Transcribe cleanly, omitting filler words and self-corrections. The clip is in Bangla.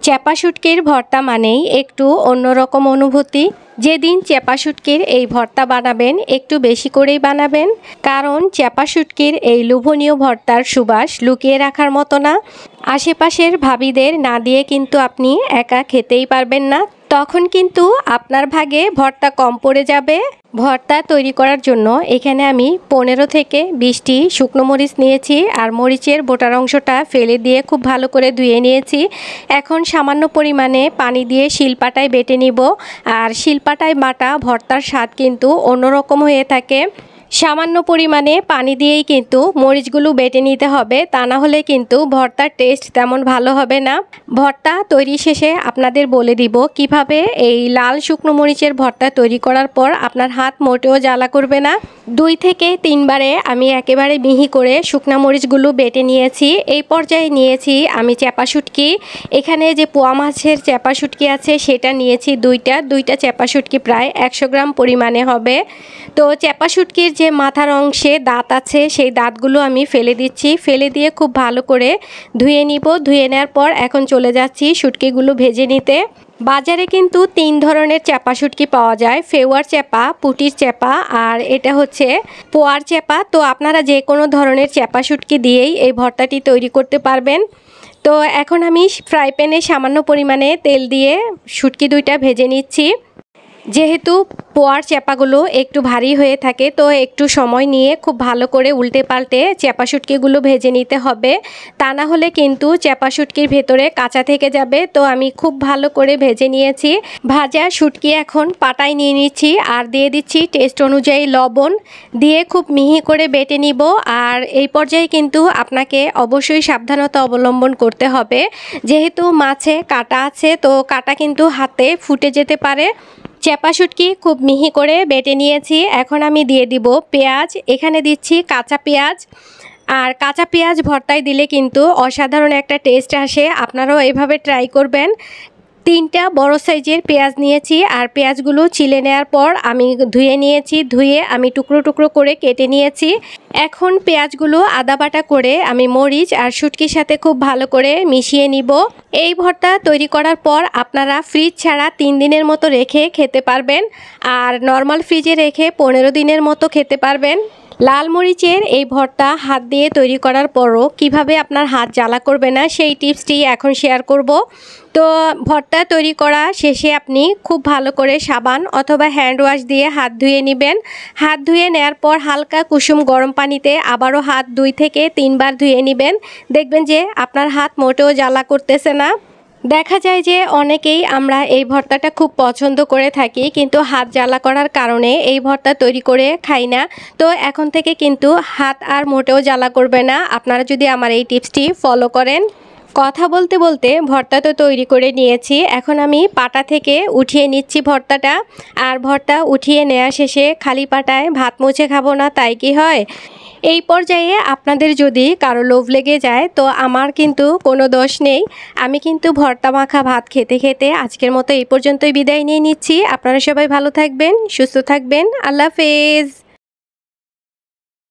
চেপা শুটকির ভর্তা মানেই একটু অন্যরকম অনুভূতি। যেদিন চেপা শুটকির এই ভর্তা বানাবেন একটু বেশি করেই বানাবেন, কারণ চেপা শুটকির এই লোভনীয় ভর্তার সুবাস লুকিয়ে রাখার মতো না। আশেপাশের ভাবিদের না দিয়ে কিন্তু আপনি একা খেতেই পারবেন না, তখন কিন্তু আপনার ভাগে ভর্তা কম পড়ে যাবে। ভর্তা তৈরি করার জন্য এখানে আমি 15 থেকে 20টি শুকনো মরিচ নিয়েছি, আর মরিচের বোটার অংশটা ফেলে দিয়ে খুব ভালো করে ধুয়ে নিয়েছি। এখন সামান্য পরিমাণে পানি দিয়ে শিলপাটায় বেটে নিব, আর শিলপাটায় বাটা ভর্তার স্বাদ কিন্তু অন্যরকম হয়ে থাকে। সামান্য পরিমাণে পানি দিয়েই কিন্তু মরিচগুলো বেটে নিতে হবে, তা না হলে কিন্তু ভর্তার টেস্ট তেমন ভালো হবে না। ভর্তা তৈরি শেষে আপনাদের বলে দিব কিভাবে এই লাল শুকনো মরিচের ভর্তা তৈরি করার পর আপনার হাত মোটেও জ্বালা করবে না। 2 থেকে 3 বারে আমি একেবারে মিহি করে শুকনো মরিচগুলো বেটে নিয়েছি। এই পর্যায়ে নিয়েছি আমি চেপা শুটকি। এখানে যে পোয়া মাছের চেপা শুটকি আছে সেটা নিয়েছি দুইটা চেপা শুটকি প্রায় 100 গ্রাম পরিমাণে হবে। তো চেপা শুটকির যে মাথার অংশে দাঁত আছে সেই দাঁতগুলো আমি ফেলে দিচ্ছি, ফেলে দিয়ে খুব ভালো করে ধুয়ে নিব। ধুয়ে নেওয়ার পর এখন চলে যাচ্ছি শুটকিগুলো ভেজে নিতে। বাজারে কিন্তু 3 ধরনের চেপা শুটকি পাওয়া যায়, ফেওয়ার চেপা, পুটির চেপা, আর এটা হচ্ছে পোয়ার চেপা। তো আপনারা যে কোনো ধরনের চেপা শুটকি দিয়েই এই ভর্তাটি তৈরি করতে পারবেন। তো এখন আমি ফ্রাই প্যানে সামান্য পরিমাণে তেল দিয়ে শুটকি 2টা ভেজে নিচ্ছি। যেহেতু পোয়ার চেপাগুলো একটু ভারী হয়ে থাকে, তো একটু সময় নিয়ে খুব ভালো করে উল্টে পাল্টে চেপা শুটকিগুলো ভেজে নিতে হবে, তা না হলে কিন্তু চেপা শুটকির ভেতরে কাঁচা থেকে যাবে। তো আমি খুব ভালো করে ভেজে নিয়েছি। ভাজা শুটকি এখন পাটায় নিয়ে নিচ্ছি, আর দিয়ে দিচ্ছি টেস্ট অনুযায়ী লবণ, দিয়ে খুব মিহি করে বেটে নিব। আর এই পর্যায়ে কিন্তু আপনাকে অবশ্যই সাবধানতা অবলম্বন করতে হবে, যেহেতু মাছে কাঁটা আছে, তো কাঁটা কিন্তু হাতে ফুটে যেতে পারে। চেপা শুটকি খুব মিহি করে বেটে নিয়েছি। এখন আমি দিয়ে দিব পেঁয়াজ, এখানে দিচ্ছি কাঁচা পেঁয়াজ। আর কাঁচা পেঁয়াজ ভর্তায় দিলে কিন্তু অসাধারণ একটা টেস্ট আসে, আপনারাও এভাবে ট্রাই করবেন। 3টা বড় সাইজের পেঁয়াজ নিয়েছি, আর পেঁয়াজগুলো ছিলে নেওয়ার পর আমি ধুয়ে নিয়েছি, ধুয়ে আমি টুকরো টুকরো করে কেটে নিয়েছি। এখন পেঁয়াজগুলো আদা বাটা করে আমি মরিচ আর শুটকির সাথে খুব ভালো করে মিশিয়ে নিব। এই ভর্তা তৈরি করার পর আপনারা ফ্রিজ ছাড়া 3 দিনের মতো রেখে খেতে পারবেন, আর নর্মাল ফ্রিজে রেখে 15 দিনের মতো খেতে পারবেন। লাল মরিচের এই ভর্তা হাত দিয়ে তৈরি করার পরও কিভাবে আপনার হাত জ্বালা করবে না সেই টিপসটি এখন শেয়ার করব। তো ভর্তা তৈরি করা শেষে আপনি খুব ভালো করে সাবান অথবা হ্যান্ড ওয়াশ দিয়ে হাত ধুয়ে নেবেন। হাত ধুয়ে নেওয়ার পর হালকা কুসুম গরম পানিতে আবারও হাত 2 থেকে 3 বার ধুয়ে নেবেন। দেখবেন যে আপনার হাত মোটেও জ্বালা করতেছে না। দেখা যায় যে অনেকেই আমরা এই ভর্তাটা খুব পছন্দ করে থাকি, কিন্তু হাত জ্বালা করার কারণে এই ভর্তা তৈরি করে খাই না। তো এখন থেকে কিন্তু হাত আর মোটেও জ্বালা করবে না আপনারা যদি আমার এই টিপসটি ফলো করেন। কথা বলতে বলতে ভর্তা তো তৈরি করে নিয়েছি, এখন আমি পাটা থেকে উঠিয়ে নিচ্ছি ভর্তাটা। আর ভর্তা উঠিয়ে নেওয়া শেষে খালি পাটায় ভাত মুছে খাবো না, তাই কি হয়? এই পর্যায়ে আপনাদের যদি কারো লোভ লেগে যায় তো আমার কিন্তু কোনো দোষ নেই। আমি কিন্তু ভর্তা মাখা ভাত খেতে খেতে আজকের মতো এই পর্যন্তই বিদায় নিয়ে নিচ্ছি। আপনারা সবাই ভালো থাকবেন, সুস্থ থাকবেন। আল্লাহ হাফেজ।